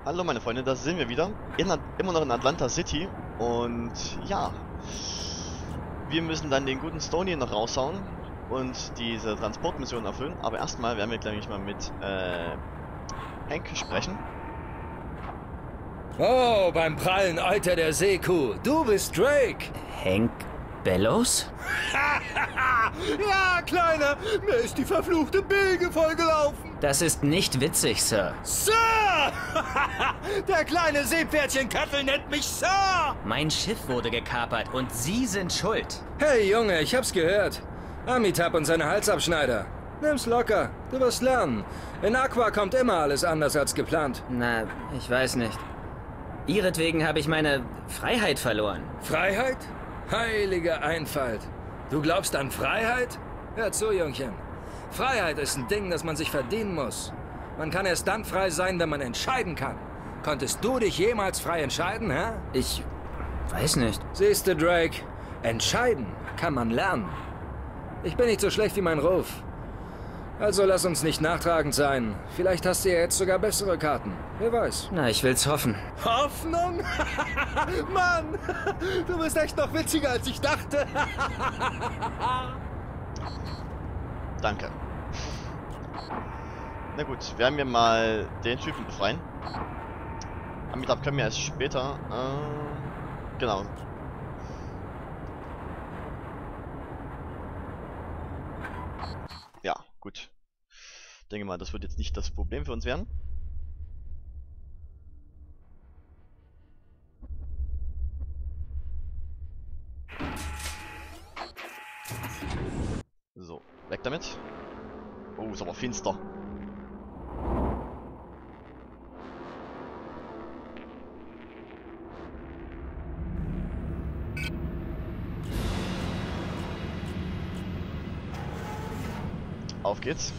Hallo meine Freunde, da sind wir wieder. Immer noch in Atlanta City. Und ja, wir müssen dann den guten Stoney noch raushauen und diese Transportmission erfüllen. Aber erstmal werden wir gleich mal mit Hank sprechen. Oh, beim prallen Euter der Seekuh. Du bist Drake. Hank Bellows? Ja, Kleiner, mir ist die verfluchte Bilge vollgelaufen. Das ist nicht witzig, Sir. Sir! Der kleine Seepferdchenkattel nennt mich Sir. Mein Schiff wurde gekapert und Sie sind schuld. Hey, Junge, ich hab's gehört. Amitab und seine Halsabschneider. Nimm's locker, du wirst lernen. In Aqua kommt immer alles anders als geplant. Na, ich weiß nicht. Ihretwegen habe ich meine Freiheit verloren. Freiheit? Heilige Einfalt. Du glaubst an Freiheit? Hör zu, Jungchen. Freiheit ist ein Ding, das man sich verdienen muss. Man kann erst dann frei sein, wenn man entscheiden kann. Konntest du dich jemals frei entscheiden, hä? Ich weiß nicht. Siehste, Drake, entscheiden kann man lernen. Ich bin nicht so schlecht wie mein Ruf. Also lass uns nicht nachtragend sein. Vielleicht hast du ja jetzt sogar bessere Karten. Wer weiß. Na, ich will's hoffen. Hoffnung? Mann, du bist echt noch witziger, als ich dachte. Danke. Na gut, werden wir mal den Typen befreien. Amitab können wir erst später. Genau. Ja, gut. Denke mal, das wird jetzt nicht das Problem für uns werden. So, weg damit. Oh, ist aber finster. Auf geht's.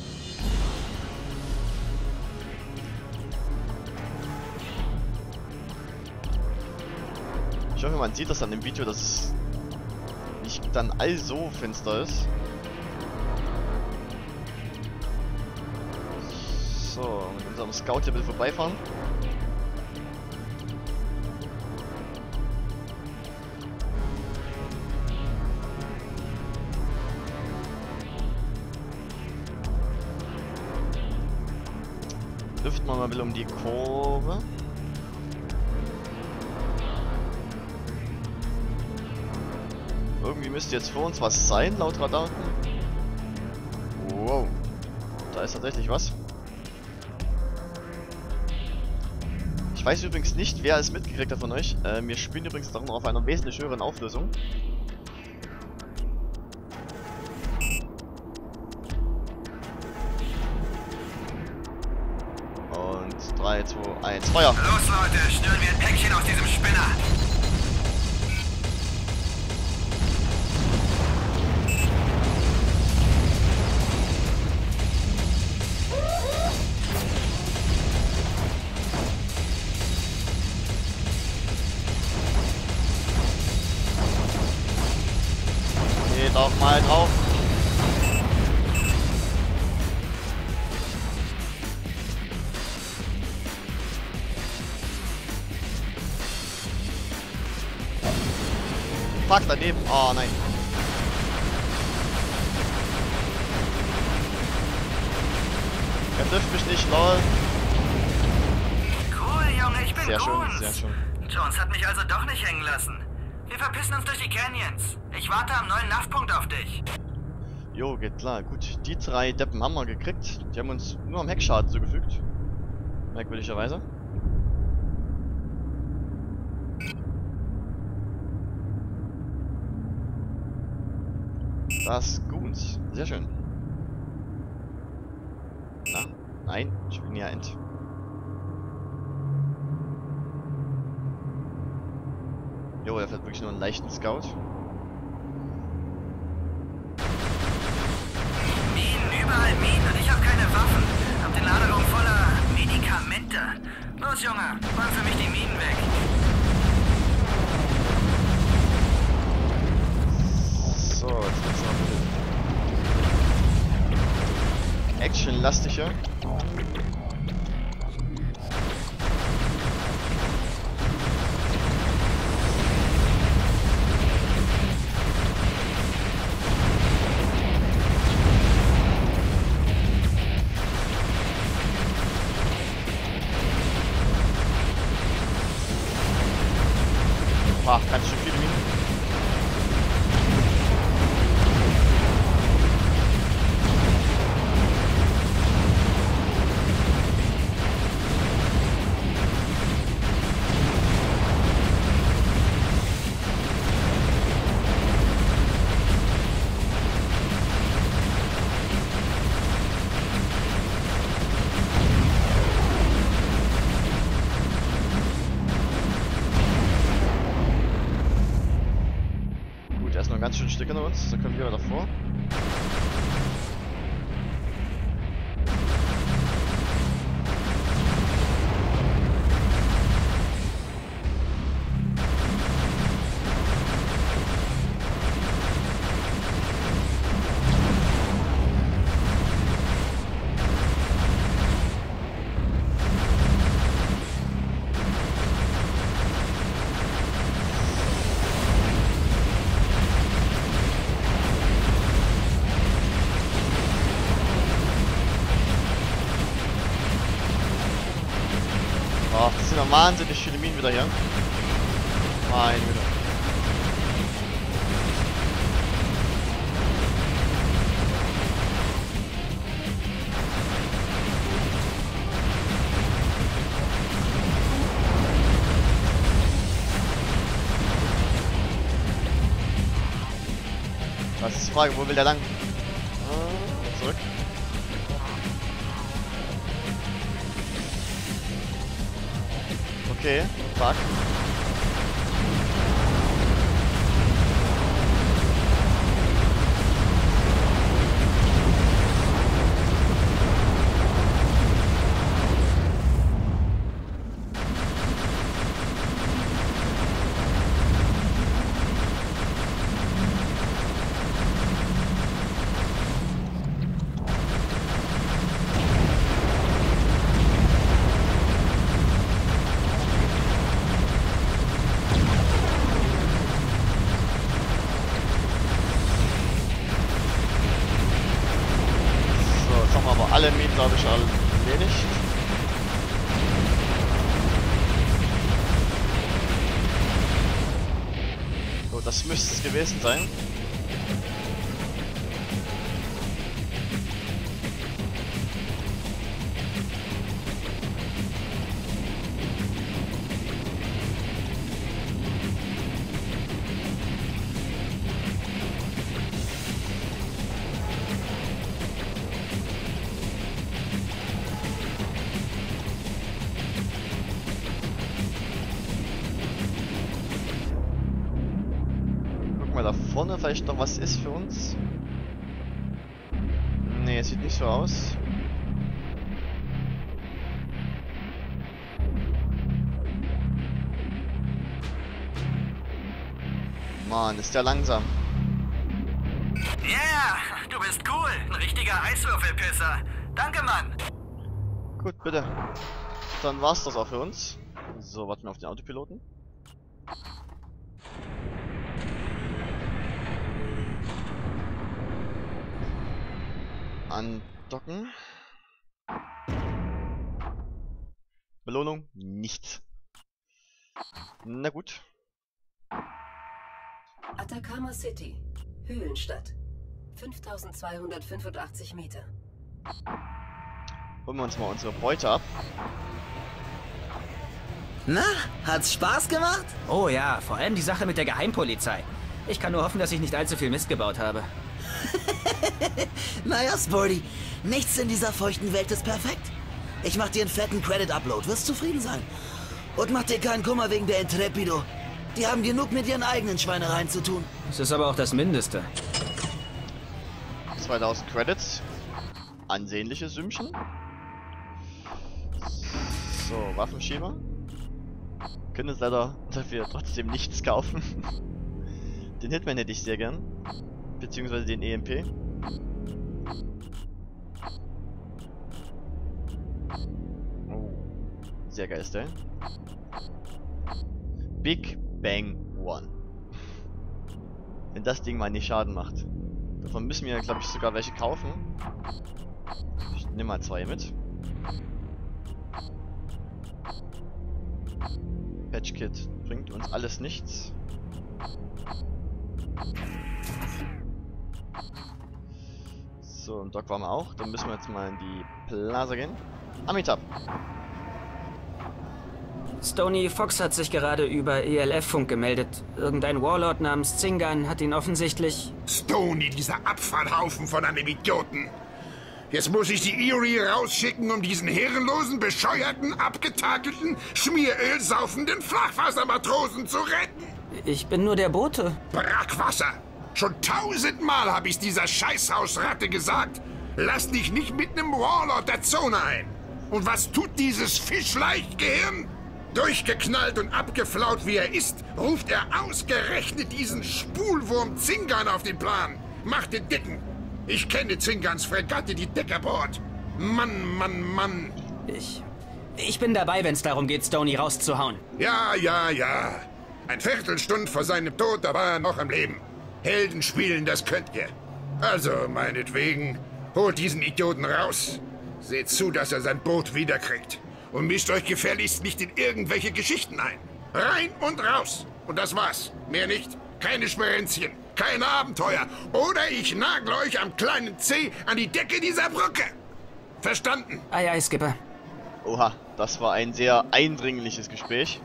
Ich hoffe, man sieht das an dem Video, dass es nicht dann all so finster ist. So, mit unserem Scout hier ein bisschen vorbeifahren. Lüften wir mal ein bisschen um die Kurve. Irgendwie müsste jetzt vor uns was sein, laut Radar. Wow. Da ist tatsächlich was. Ich weiß übrigens nicht, wer es mitgekriegt hat von euch. Wir spielen übrigens darum auf einer wesentlich höheren Auflösung. Und 3, 2, 1, Feuer! Los Leute, schnüren wir ein Päckchen aus diesem Spinner! Geht auch mal drauf. Fuck, daneben. Oh nein. Er trifft mich nicht, lol. Cool, Junge, ich bin Sehr schön, Goons. sehr schön. Jones hat mich also doch nicht hängen lassen. Wir verpissen uns durch die Canyons. Ich warte am neuen NAV-Punkt auf dich. Jo, geht klar. Gut, die 3 Deppen haben wir gekriegt. Die haben uns nur am Heckschaden zugefügt. Merkwürdigerweise. Das Goons. Sehr schön. Na, nein, ich bin ja End. Jo, er fährt wirklich nur einen leichten Scout. Minen, überall Minen und ich habe keine Waffen. Hab den Laderaum voller Medikamente. Los, Junge, räum für mich die Minen weg. So, jetzt wird's noch ein bisschen actionlastiger. Ach, ganz schön viele Minen. Ganz schön Stück hinter uns, da können wir davor. Oh, das sind ja wahnsinnig viele Minen wieder hier. Meine Güte. Das ist die Frage, wo will der lang? Zurück. Okay, fuck. Aber alle Minen, glaube ich, alle erledigt. So, das müsste es gewesen sein. Da vorne vielleicht noch was ist für uns. Nee, es sieht nicht so aus. Mann, ist der langsam. Yeah, du bist cool. Ein richtiger Eiswürfelpisser. Danke, Mann. Gut, bitte. Dann war's das auch für uns. So, warten wir auf den Autopiloten. Andocken. Belohnung? Nichts. Na gut. Atacama City. Höhlenstadt. 5285 Meter. Holen wir uns mal unsere Beute ab. Na, hat's Spaß gemacht? Oh ja, vor allem die Sache mit der Geheimpolizei. Ich kann nur hoffen, dass ich nicht allzu viel Mist gebaut habe. Naja, Sporty, nichts in dieser feuchten Welt ist perfekt. Ich mach dir einen fetten Credit-Upload, wirst zufrieden sein. Und mach dir keinen Kummer wegen der Intrepido. Die haben genug mit ihren eigenen Schweinereien zu tun. Das ist aber auch das Mindeste. 2000 Credits. Ansehnliche Sümmchen. So, Waffenschieber. Können uns leider dafür trotzdem nichts kaufen. Den Hitman hätte ich sehr gern. Beziehungsweise den EMP. Oh. Sehr geil ist der. Big Bang One. Wenn das Ding mal nicht Schaden macht. Davon müssen wir, glaube ich, sogar welche kaufen. Ich nehme mal 2 mit. Bridge Kit bringt uns alles nichts. So, und Doc waren wir auch. Dann müssen wir jetzt mal in die Plaza gehen. Amitabh. Stony Fox hat sich gerade über ELF-Funk gemeldet. Irgendein Warlord namens Zingan hat ihn offensichtlich... Stony, dieser Abfallhaufen von einem Idioten. Jetzt muss ich die Erie rausschicken, um diesen herrenlosen, bescheuerten, abgetakelten, Schmieröl saufenden Flachwassermatrosen zu retten. Ich bin nur der Bote. Brackwasser! Schon 1000-mal habe ich dieser Scheißhausratte gesagt. Lass dich nicht mit nem Warlord der Zone ein. Und was tut dieses Fischleichgehirn? Durchgeknallt und abgeflaut wie er ist, ruft er ausgerechnet diesen Spulwurm Zingan auf den Plan. Macht den Dicken. Ich kenne Zingans Fregatte, die Deckerboard. Mann, Mann, Mann. Ich bin dabei, wenn es darum geht, Stony rauszuhauen. Ja. Ein Viertelstunde vor seinem Tod, da war er noch am Leben. Helden spielen, das könnt ihr. Also, meinetwegen, holt diesen Idioten raus. Seht zu, dass er sein Boot wiederkriegt. Und mischt euch gefälligst nicht in irgendwelche Geschichten ein. Rein und raus. Und das war's. Mehr nicht. Keine Sperenzchen. Keine Abenteuer. Oder ich nagle euch am kleinen Zeh an die Decke dieser Brücke. Verstanden? Ei, ei, Skipper. Oha, das war ein sehr eindringliches Gespräch.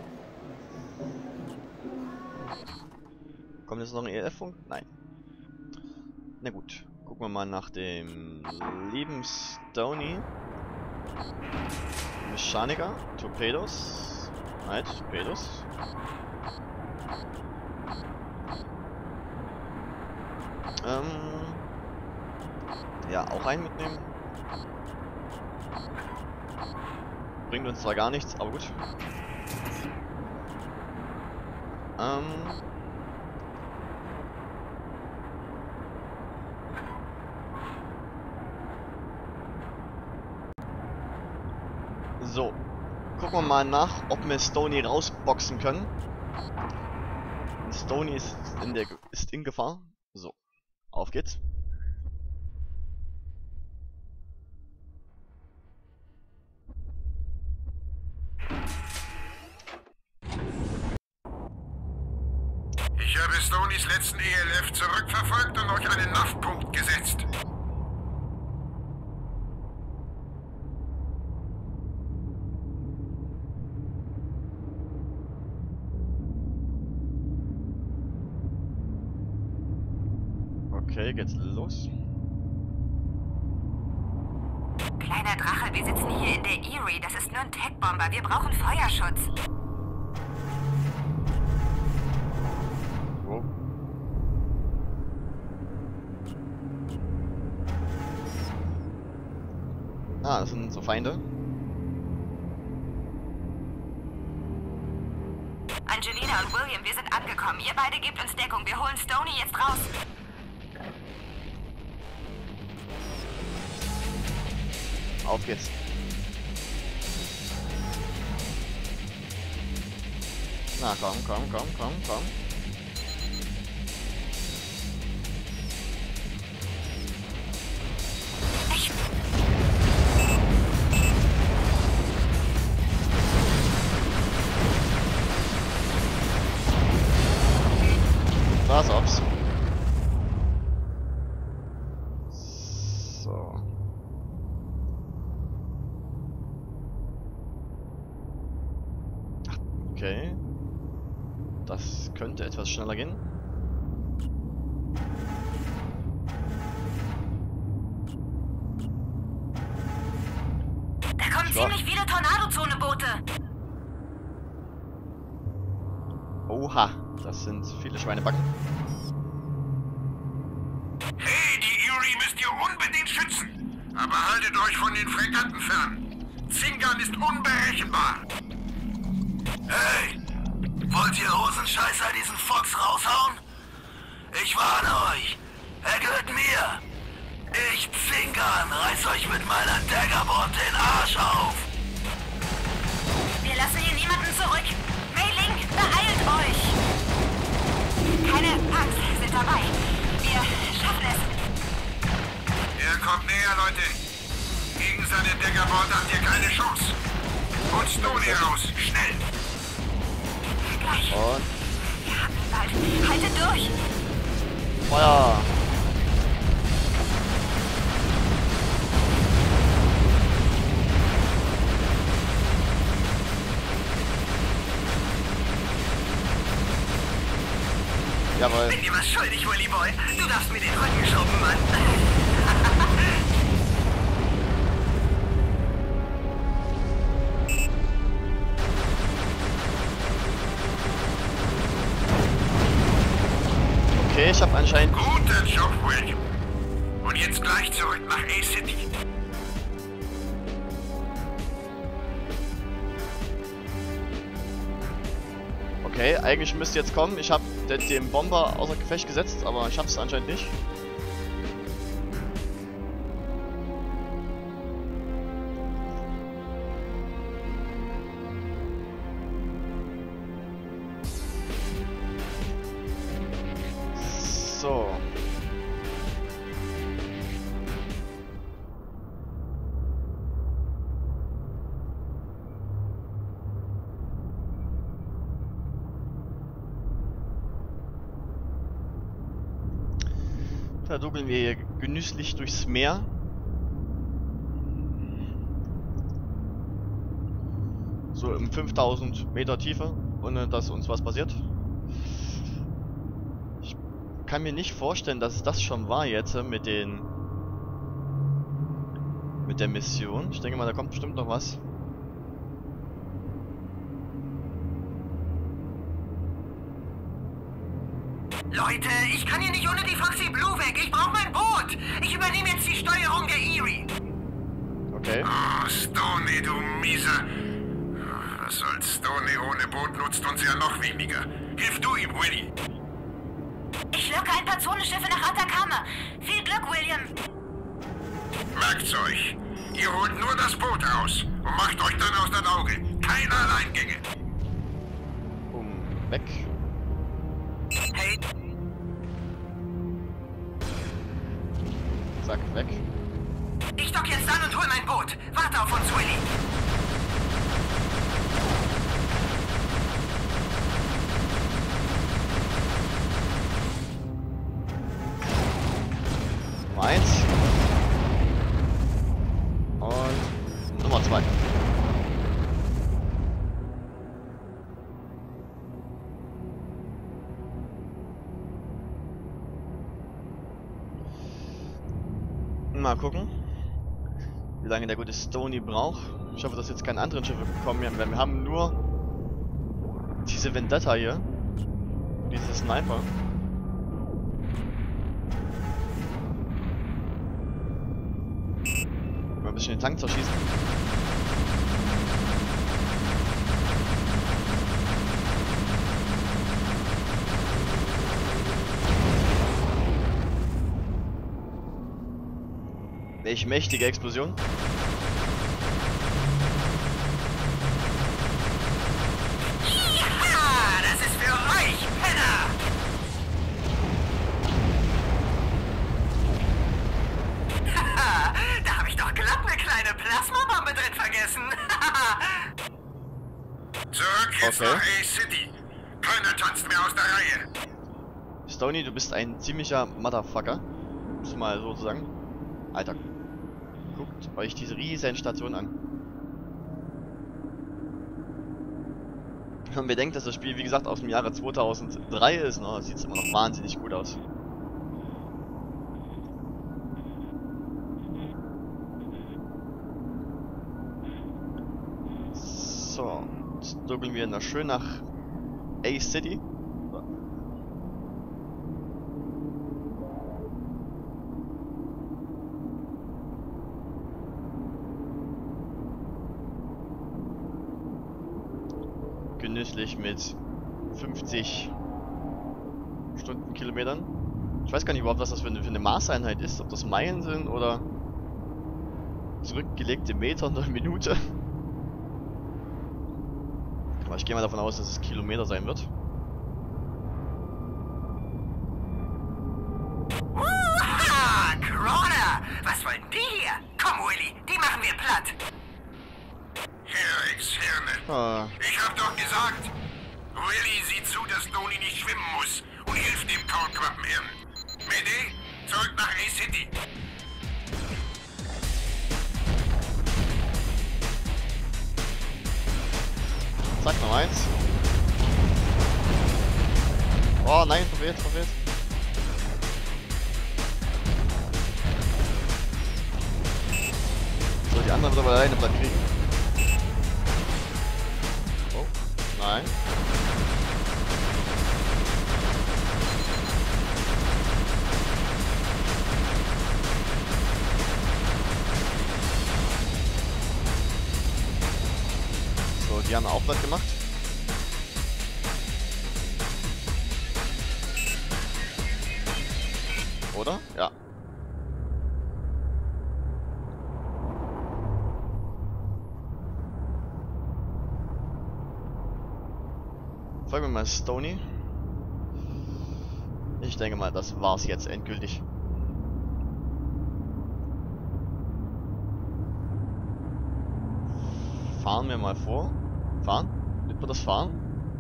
Kommt jetzt noch ein ELF-Funk? Nein. Na gut. Gucken wir mal nach dem lieben Stony. Mechaniker. Torpedos. Halt, Torpedos. Ja, auch einen mitnehmen. Bringt uns zwar gar nichts, aber gut. So. Gucken wir mal nach, ob wir Stony rausboxen können. Stony ist in Gefahr. So. Auf geht's. Ich habe Stonys letzten ELF zurückverfolgt und euch einen NAV-Punkt gesetzt. Okay, geht's los. Kleiner Drache, wir sitzen hier in der Erie. Das ist nur ein Tech-Bomber. Wir brauchen Feuerschutz. Wow. Ah, das sind so Feinde. Angelina und William, wir sind angekommen. Ihr beide gebt uns Deckung. Wir holen Stony jetzt raus. Auf geht's. Na komm. Was ob's? So. Okay. Das könnte etwas schneller gehen. Da kommen ziemlich viele Tornado-Zone-Boote. Oha, das sind viele Schweinebacken. Hey, die Erie müsst ihr unbedingt schützen. Aber haltet euch von den Fregatten fern. Zingan ist unberechenbar. Hey, wollt ihr Hosenscheißer diesen Fox raushauen? Ich warne euch, er gehört mir. Ich, Zingan, reiß euch mit meiner Daggerboard den Arsch auf. Wir lassen hier niemanden zurück. Mei-Ling, beeilt euch. Keine Angst, wir sind dabei. Wir schaffen es. Er kommt näher, Leute. Gegen seine Daggerboard habt ihr keine Chance. Und Stony raus, schnell. gleich. Und Wir haben ihn bald. Haltet durch. Feuer! Jawohl. Bin dir was schuldig, Willy Boy. Du darfst mir den Rücken schrubben, Mann. Okay, ich habe anscheinend... Guter Job, William. Und jetzt gleich zurück nach A-City. Okay, eigentlich müsste jetzt kommen. Ich habe den Bomber außer Gefecht gesetzt, aber ich habe es anscheinend nicht. So. Da dugeln wir hier genüsslich durchs Meer. So im 5000 Meter Tiefe, ohne dass uns was passiert. Ich kann mir nicht vorstellen, dass es das schon war jetzt mit der Mission. Ich denke mal, da kommt bestimmt noch was. Leute, ich kann hier nicht ohne die Foxy Blue weg. Ich brauche mein Boot. Ich übernehme jetzt die Steuerung der Erie. Okay. Oh, Stoney, du Mieser. Was soll's? Stoney ohne Boot nutzt uns ja noch weniger. Hilf du ihm, Willy. Ich locke ein paar Zonenschiffe nach Atacama. Viel Glück, William. Merkt's euch. Ihr holt nur das Boot raus und macht euch dann aus das Auge. Keine Alleingänge. Weg. Hey, Zack, weg. ich dock jetzt an und hol mein Boot. Warte auf uns, Willy. Nummer 1. Und Nummer 2. Mal gucken, wie lange der gute Stoney braucht. Ich hoffe, dass jetzt keine anderen Schiffe kommen werden. Wir haben nur diese Vendetta hier. Diese Sniper. Mal ein bisschen den Tank zerschießen. Welch mächtige Explosion. Ja, das ist für euch, Penner. Haha, da habe ich doch glatt eine kleine Plasmabombe drin vergessen. Zurück jetzt Okay. nach A-City. Keiner tanzt mehr aus der Reihe. Stoney, du bist ein ziemlicher Motherfucker. Muss mal so sagen. Alter. Guckt euch diese riesen Station an. Wenn man bedenkt, dass das Spiel, wie gesagt, aus dem Jahre 2003 ist, sieht es immer noch wahnsinnig gut aus. So, jetzt dugeln wir noch schön nach A-City. Genüsslich mit 50 Stundenkilometern. Ich weiß gar nicht überhaupt, was das für eine Maßeinheit ist. Ob das Meilen sind oder zurückgelegte Meter in der Minute. Aber ich gehe mal davon aus, dass es Kilometer sein wird. Uha, Crawler! Was wollen die hier? Komm, Willy, die machen wir platt. Herr Hirne. Ah, Ich hab doch gesagt, Willy sieht zu, dass Stoney nicht schwimmen muss und hilft dem Kaulquappenhirn. Mayday, zurück nach A-City. Zack, noch eins. Oh nein, verfehlt. So, die anderen wird aber alleine platt kriegen. Oh, nein. So, die haben auch platt gemacht. Oder? Ja. Folgen wir mal Stoney. Ich denke mal, das war's jetzt endgültig. Fahren wir mal vor. Fahren? Nimmt man das Fahren?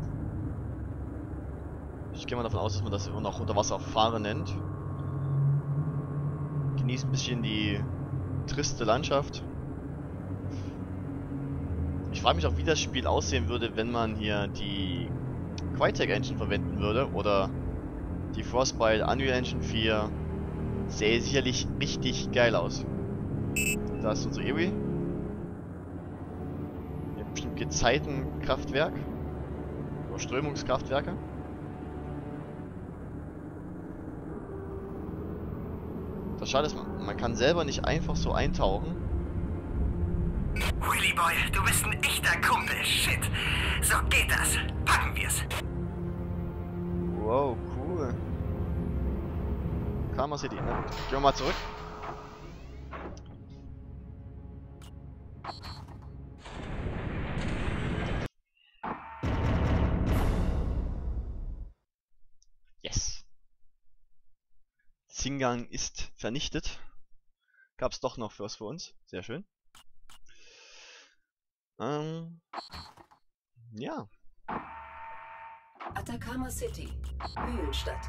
Ich gehe mal davon aus, dass man das immer noch unter Wasser fahren nennt. Genießt ein bisschen die triste Landschaft. Ich frage mich auch, wie das Spiel aussehen würde, wenn man hier die Crytek Engine verwenden würde oder die Frostbite Unreal Engine 4. Sähe sicherlich richtig geil aus. Da ist unser Erie. Hier bestimmt Gezeitenkraftwerk. Oder Strömungskraftwerke. Das Schade ist, man kann selber nicht einfach so eintauchen. Willy Boy, du bist ein echter Kumpel. Shit. So geht das. Packen wir's. Wow, cool. Karma City, na gut. Gehen wir mal zurück. Yes. Zingang ist vernichtet. Gab's doch noch was für uns. Sehr schön. Ja. Atacama City, Höhlenstadt.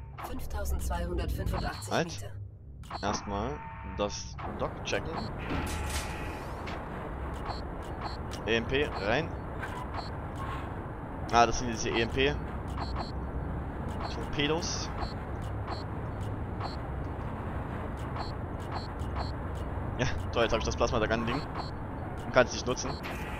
5285 Halt. Meter. Erstmal das Dock checken. EMP rein. Ah, das sind diese EMP Torpedos. Ja, toll, jetzt habe ich das Plasma da ganz Ding und kann es nicht nutzen.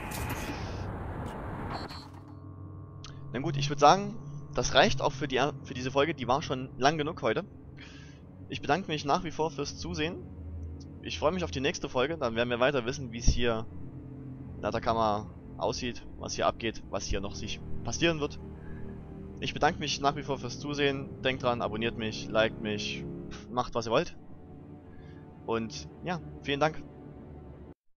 Na gut, ich würde sagen, das reicht auch für diese Folge. Die war schon lang genug heute. Ich bedanke mich nach wie vor fürs Zusehen. Ich freue mich auf die nächste Folge. Dann werden wir weiter wissen, wie es hier in Atacama aussieht, was hier abgeht, was hier noch sich passieren wird. Ich bedanke mich nach wie vor fürs Zusehen. Denkt dran, abonniert mich, liked mich, macht was ihr wollt. Und ja, vielen Dank.